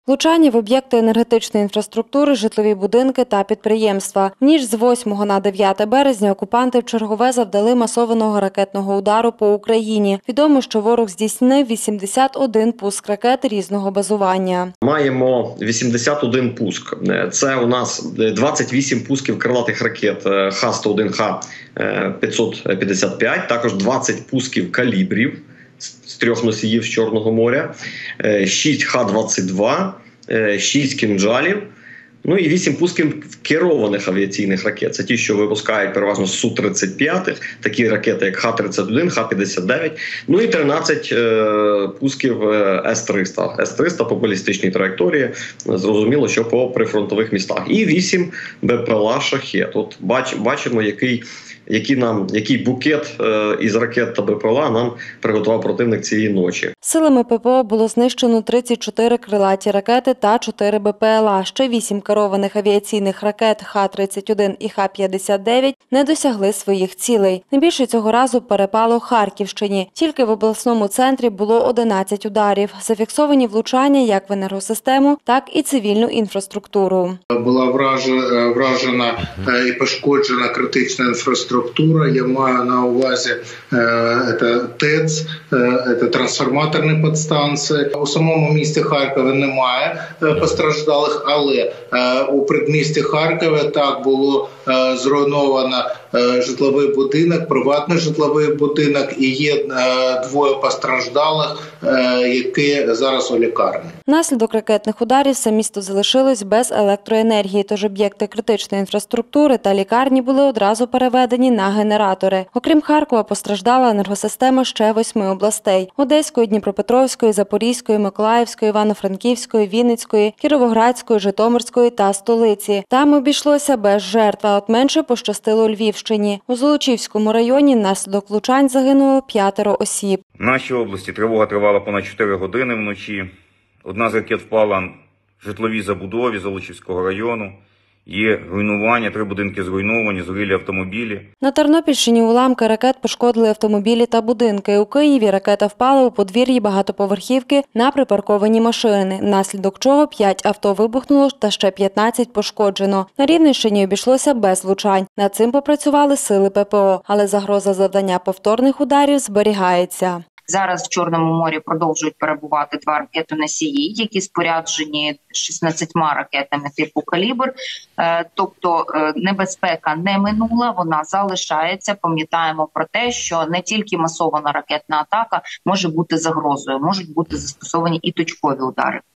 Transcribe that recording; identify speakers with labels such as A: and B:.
A: Влучання в об'єкти енергетичної інфраструктури, житлові будинки та підприємства. В ніч з 8 на 9 березня окупанти вчергове завдали масованого ракетного удару по Україні. Відомо, що ворог здійснив 81 пуск ракет різного базування.
B: Маємо 81 пуск. Це у нас 28 пусків крилатих ракет Х-101, Х-555, також 20 пусків калібрів з 3 носіїв з Чорного моря, 6 Х-22, 6 кінжалів, ну і 8 пусків керованих авіаційних ракет. Це ті, що випускають переважно з Су-35, такі ракети, як Х-31, Х-59, ну і 13 пусків С-300. С-300 по балістичній траєкторії, зрозуміло, що по прифронтових містах. І 8 БПЛА «Шахед». От бачимо, який букет із ракет та БПЛА нам приготував противник цієї ночі.
A: Силами ППО було знищено 34 крилаті ракети та 4 БПЛА. Ще 8 керованих авіаційних ракет Х-31 і Х-59 не досягли своїх цілей. Найбільше цього разу перепало Харківщині. Тільки в обласному центрі було 11 ударів. Зафіксовані влучання як в енергосистему, так і цивільну інфраструктуру.
C: Була вражена і пошкоджена критична інфраструктура. Я маю на увазі ТЕЦ, трансформаторні підстанції. У самому місті Харкові немає постраждалих, але у передмісті Харкова так було зруйновано житловий будинок, приватний житловий будинок, і є 2 постраждалих, які зараз у лікарні.
A: Внаслідок ракетних ударів все місто залишилось без електроенергії, тож об'єкти критичної інфраструктури та лікарні були одразу переведені на генератори. Окрім Харкова, постраждала енергосистема ще 8 областей – Одеської, Дніпропетровської, Запорізької, Миколаївської, Івано-Франківської, Вінницької, Кіровоградської, Житомирської та столиці. Там обійшлося без жертв, а от менше пощастило Львівщині. У Золочівському районі внаслідок влучань загинуло 5 осіб.
D: В нашій області тривога тривала понад 4 години вночі. Одна з ракет впала в житловій забудові Золочівського району. Є руйнування, 3 будинки зруйновані, згорілі автомобілі.
A: На Тернопільщині уламки ракет пошкодили автомобілі та будинки. У Києві ракета впала у подвір'ї багатоповерхівки на припарковані машини, внаслідок чого 5 авто вибухнуло та ще 15 пошкоджено. На Рівненщині обійшлося без влучань. Над цим попрацювали сили ППО, але загроза завдання повторних ударів зберігається.
E: Зараз в Чорному морі продовжують перебувати 2 ракетоносії, які споряджені 16 ракетами типу «Калібр». Тобто небезпека не минула, вона залишається. Пам'ятаємо про те, що не тільки масована ракетна атака може бути загрозою, можуть бути застосовані і точкові удари.